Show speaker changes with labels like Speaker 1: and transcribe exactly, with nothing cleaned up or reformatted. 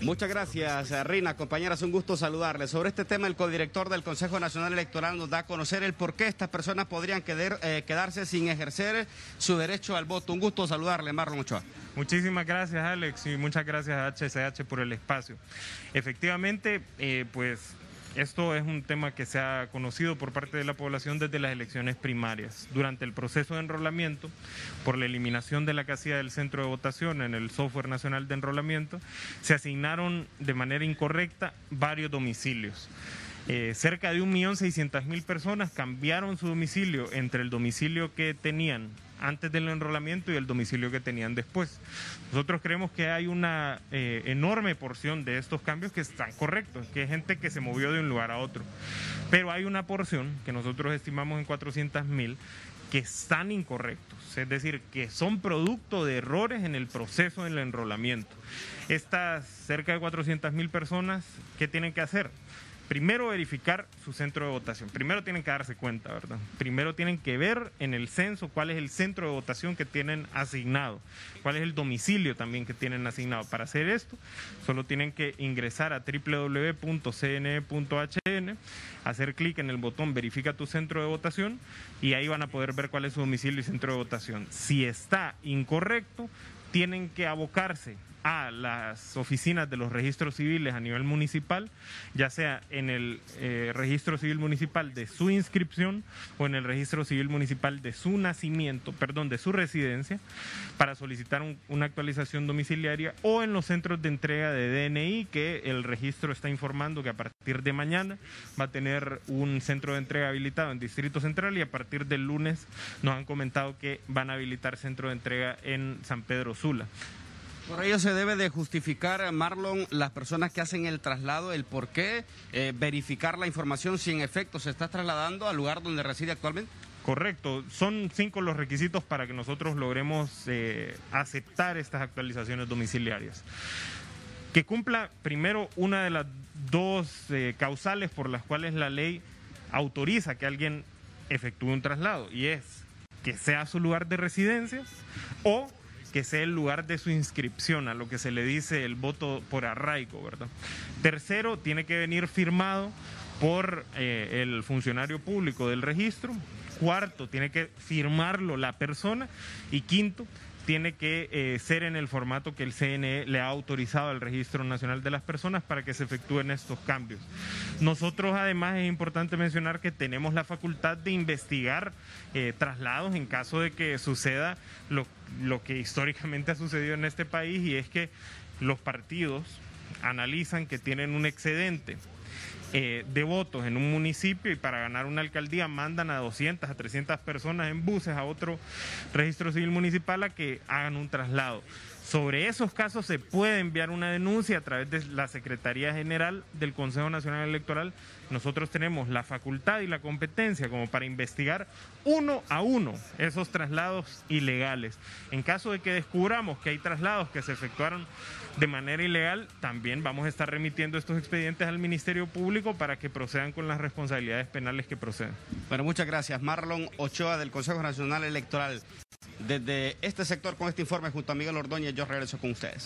Speaker 1: Muchas gracias, Rina. Compañeras, un gusto saludarles. Sobre este tema, el codirector del Consejo Nacional Electoral nos da a conocer el por qué estas personas podrían quedar, eh, quedarse sin ejercer su derecho al voto. Un gusto saludarle, Marlon Ochoa.
Speaker 2: Muchísimas gracias, Alex, y muchas gracias a H C H por el espacio. Efectivamente, eh, pues... esto es un tema que se ha conocido por parte de la población desde las elecciones primarias. Durante el proceso de enrolamiento, por la eliminación de la casilla del centro de votación en el software nacional de enrolamiento, se asignaron de manera incorrecta varios domicilios. Eh, cerca de un millón seiscientas mil personas cambiaron su domicilio entre el domicilio que tenían antes del enrolamiento y el domicilio que tenían después. Nosotros creemos que hay una eh, enorme porción de estos cambios que están correctos, que es gente que se movió de un lugar a otro. Pero hay una porción que nosotros estimamos en cuatrocientas mil que están incorrectos, es decir, que son producto de errores en el proceso del enrolamiento. Estas cerca de cuatrocientas mil personas, ¿qué tienen que hacer? Primero, verificar su centro de votación. Primero tienen que darse cuenta, ¿verdad? Primero tienen que ver en el censo cuál es el centro de votación que tienen asignado, cuál es el domicilio también que tienen asignado. Para hacer esto, solo tienen que ingresar a doble u doble u doble u punto c n e punto h n, hacer clic en el botón verifica tu centro de votación y ahí van a poder ver cuál es su domicilio y centro de votación. Si está incorrecto, tienen que abocarse a las oficinas de los registros civiles a nivel municipal, ya sea en el eh, registro civil municipal de su inscripción o en el registro civil municipal de su nacimiento, perdón, de su residencia, para solicitar un, una actualización domiciliaria, o en los centros de entrega de D N I, que el registro está informando que a partir de mañana va a tener un centro de entrega habilitado en Distrito Central, y a partir del lunes nos han comentado que van a habilitar centro de entrega en San Pedro Sula.
Speaker 1: Por ello se debe de justificar, Marlon, las personas que hacen el traslado, el por qué, eh, verificar la información si en efecto se está trasladando al lugar donde reside actualmente.
Speaker 2: Correcto, son cinco los requisitos para que nosotros logremos eh, aceptar estas actualizaciones domiciliarias. Que cumpla primero una de las dos eh, causales por las cuales la ley autoriza que alguien efectúe un traslado, y es que sea su lugar de residencia o que sea el lugar de su inscripción, a lo que se le dice el voto por arraigo, ¿verdad? Tercero, tiene que venir firmado por eh, el funcionario público del registro. Cuarto, tiene que firmarlo la persona. Y quinto, tiene que eh, ser en el formato que el C N E le ha autorizado al Registro Nacional de las Personas para que se efectúen estos cambios. Nosotros, además, es importante mencionar que tenemos la facultad de investigar eh, traslados en caso de que suceda lo, lo que históricamente ha sucedido en este país, y es que los partidos analizan que tienen un excedente Eh, de votos en un municipio, y para ganar una alcaldía mandan a doscientas, a trescientas personas en buses a otro registro civil municipal a que hagan un traslado. Sobre esos casos se puede enviar una denuncia a través de la Secretaría General del Consejo Nacional Electoral. Nosotros tenemos la facultad y la competencia como para investigar uno a uno esos traslados ilegales. En caso de que descubramos que hay traslados que se efectuaron de manera ilegal, también vamos a estar remitiendo estos expedientes al Ministerio Público para que procedan con las responsabilidades penales que proceden.
Speaker 1: Bueno, muchas gracias. Marlon Ochoa, del Consejo Nacional Electoral. Desde este sector, con este informe, junto a Miguel Ordóñez, yo regreso con ustedes.